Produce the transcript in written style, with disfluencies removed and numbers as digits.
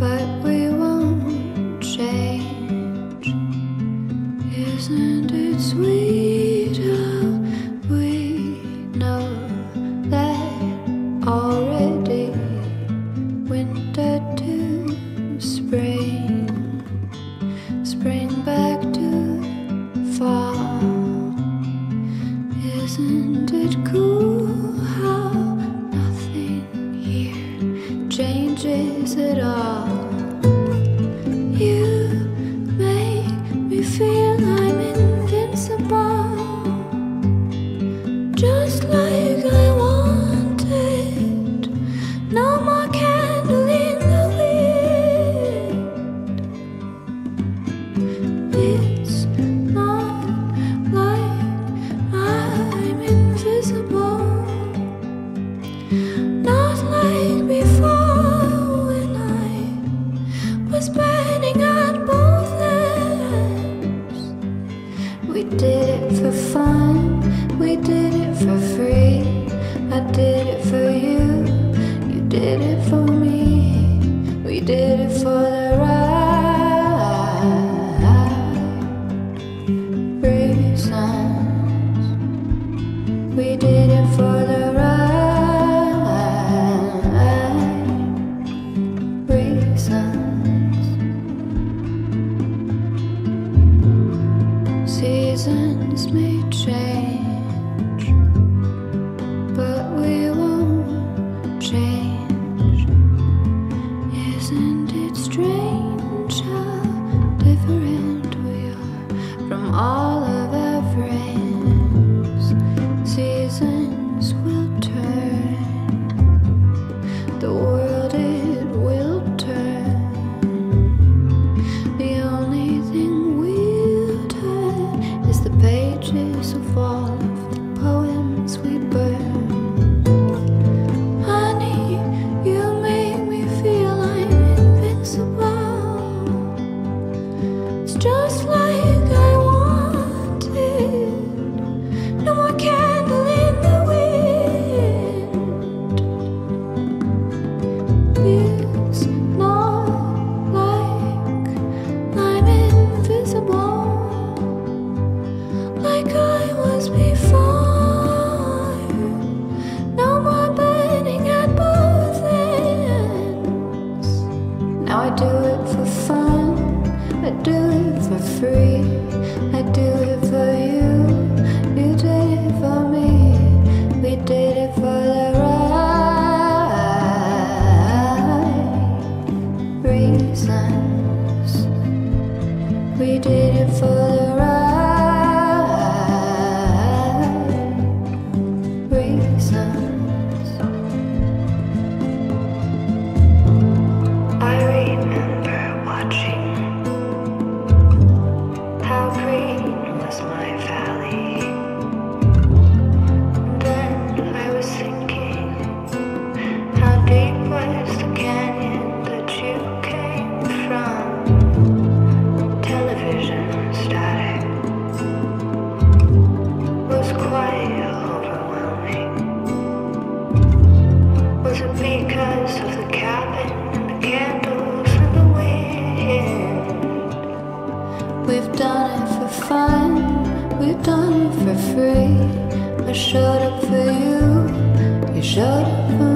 but we won't change. Isn't it sweet how we know that already? Winter to spring, spring back to fall. Isn't it cool how nothing here changes at all? You make me feel I'm invincible, just like I wanted. No more candle in the wind. It's not like I'm invisible, not like before when I was burning at both ends. We did it for fun, we did it for free. I did it for you, you did it for me. We did it for the right reasons. We did it for the right reasons. Seasons may change, but we won't change. Isn't it strange how different we are from all of our friends? Seasons will turn, the world it will turn. The only thing we'll turn is the pages of all of the poems we burn. Honey, you make me feel I'm invincible. It's just like I wanted. No more candle in the wind. It's not like I'm invisible, like I was before. No more burning at both ends. Now I do it for fun, I do it for free. I do it for you, you did it for me. We did it for the right reasons. We did it for the right reasons. I remember watching how green was my valley. Then I was thinking, how deep was the canyon that you came from? Television static was quite overwhelming. Was it because of the cabin and the candles and the wind? We've done it for fun, we've done it for free. I showed up for you, you showed up for